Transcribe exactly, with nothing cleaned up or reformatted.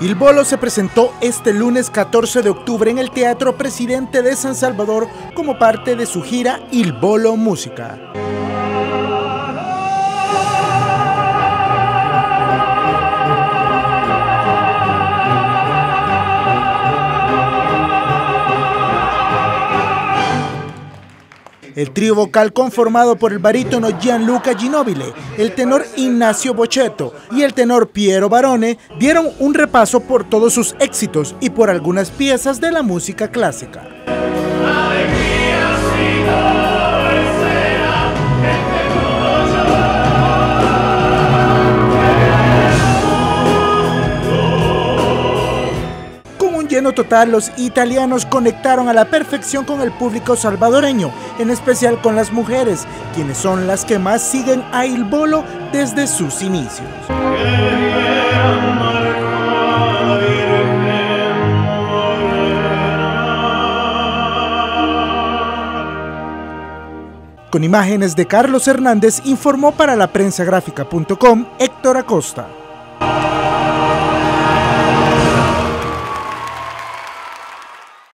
Il Bolo se presentó este lunes catorce de octubre en el Teatro Presidente de San Salvador como parte de su gira Il Bolo Música. El trío vocal conformado por el barítono Gianluca Ginóbili, el tenor Ignacio Bocchetto y el tenor Piero Barone dieron un repaso por todos sus éxitos y por algunas piezas de la música clásica. Lleno total, los italianos conectaron a la perfección con el público salvadoreño, en especial con las mujeres, quienes son las que más siguen a Il Bolo desde sus inicios. Con imágenes de Carlos Hernández, informó para la prensa gráfica punto com Héctor Acosta.